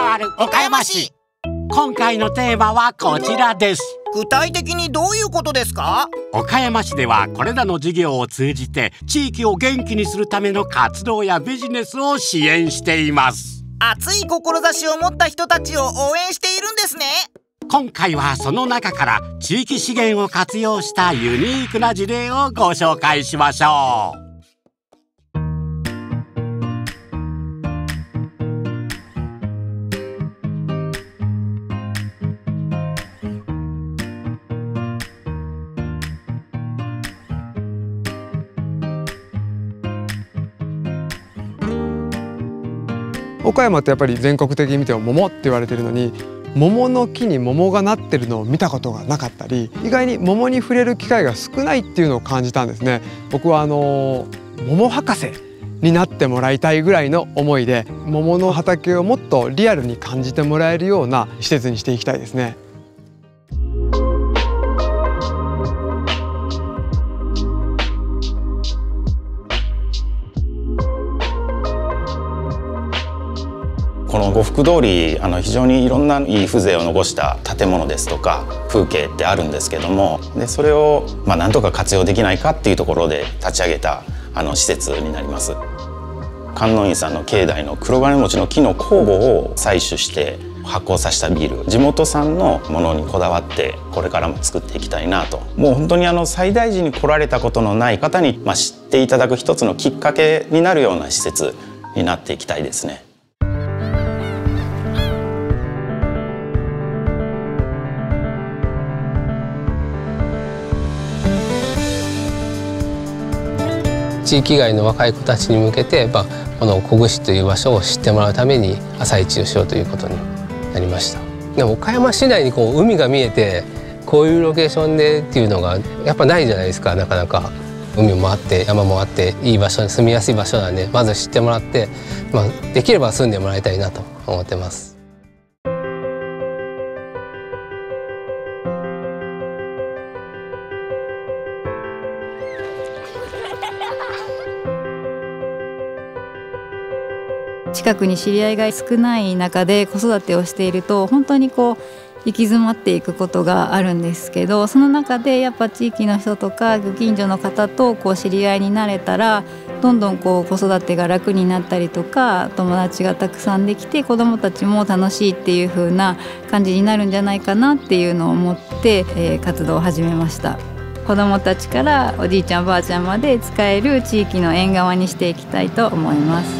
ある岡山市。今回のテーマはこちらです。 具体的にどういうことですか？ 岡山市ではこれらの事業を通じて地域を元気にするための活動やビジネスを支援しています。 熱い志を持った人たちを応援しているんですね。 今回はその中から地域資源を活用したユニークな事例をご紹介しましょう。 岡山ってやっぱり全国的に見ても桃って言われてるのに、桃の木に桃がなってるのを見たことがなかったり、意外に桃に触れる機会が少ないっていうのを感じたんですね。僕は桃博士になってもらいたいぐらいの思いで、桃の畑をもっとリアルに感じてもらえるような施設にしていきたいですね。 この呉服通り、非常にいろんないい風情を残した建物ですとか風景ってあるんですけども、でそれをなんとか活用できないかっていうところで立ち上げた施設になります。観音院さんの境内の黒金餅の木の酵母を採取して発酵させたビール、地元産のものにこだわってこれからも作っていきたいなと。もう本当に西大寺に来られたことのない方に、知っていただく一つのきっかけになるような施設になっていきたいですね。 地域外の若い子たちに向けて、この小串という場所を知ってもらうために朝市をしようということになりました。でも岡山市内に海が見えてこういうロケーションでっていうのがやっぱないじゃないですか。なかなか海もあって山もあっていい場所に住みやすい場所なんで、まず知ってもらって、できれば住んでもらいたいなと思ってます。 近くに知り合いが少ない中で子育てをしていると本当に行き詰まっていくことがあるんですけど、その中でやっぱ地域の人とかご近所の方と知り合いになれたらどんどん子育てが楽になったりとか、友達がたくさんできて子どもたちも楽しいっていう風な感じになるんじゃないかなっていうのを思って、活動を始めました。子どもたちからおじいちゃんおばあちゃんまで使える地域の縁側にしていきたいと思います。